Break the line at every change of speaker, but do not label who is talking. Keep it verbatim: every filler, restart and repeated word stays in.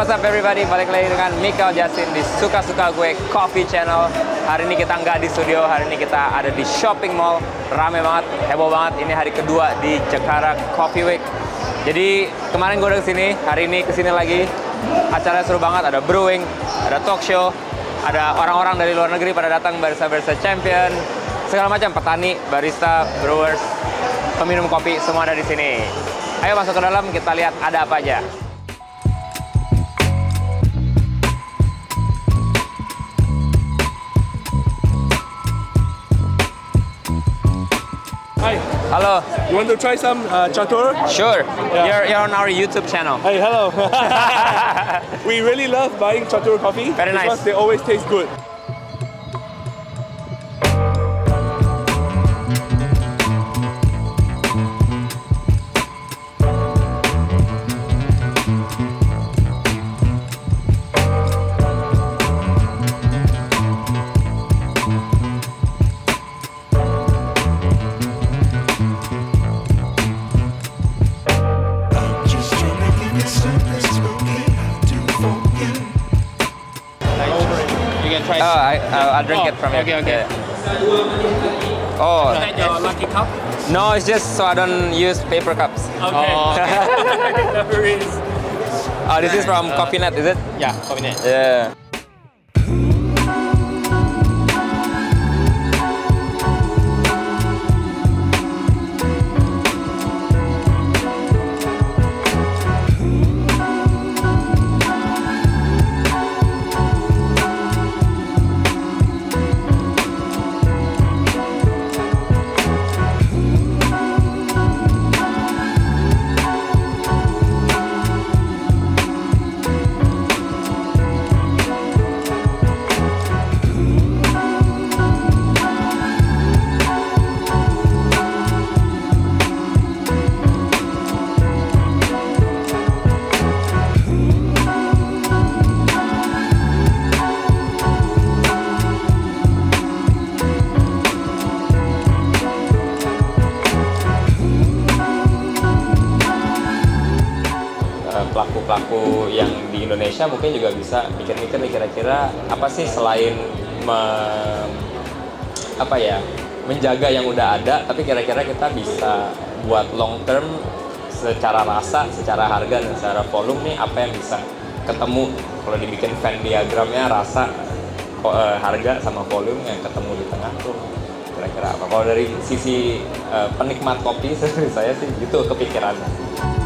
what's up everybody? Balik lagi dengan Mikael Jasin di Suka-Suka Gue Coffee Channel. Hari ini kita nggak di studio, hari ini kita ada di shopping mall. Rame banget, heboh banget. Ini hari kedua di Jakarta Coffee Week. Jadi kemarin gue udah kesini, hari ini kesini lagi. Acaranya seru banget, ada brewing, ada talk show, ada orang-orang dari luar negeri pada datang, barista-barista champion, segala macam, petani, barista, brewers, peminum kopi, semua ada di sini. Ayo masuk ke dalam, kita lihat ada apa aja.
Hi.
Halo.
You want to try some uh, chatur?
Sure.
Yeah.
You're, you're on our YouTube channel.
Hey, hello. We really love buying chatur coffee
Very nice.
because they always taste good.
Oh, I, I'll, I'll drink
Oh,
it from
okay,
you.
okay.
Yeah. Oh.
Is that your lucky cup?
No, it's just so I don't use paper cups.
Okay.
Oh,
No worries.
Oh, this is from Coffee Net, is it?
Yeah, Coffee Net.
Yeah. Pelaku-pelaku yang di Indonesia mungkin juga bisa mikir-mikir nih kira-kira apa sih selain me, apa ya menjaga yang udah ada, tapi kira-kira kita bisa buat long term secara rasa, secara harga dan secara volume nih apa yang bisa ketemu kalau dibikin Venn diagramnya rasa, eh, harga sama volume yang ketemu di tengah tuh kira-kira apa? Kalau dari sisi eh, penikmat kopi seperti saya sih gitu kepikirannya.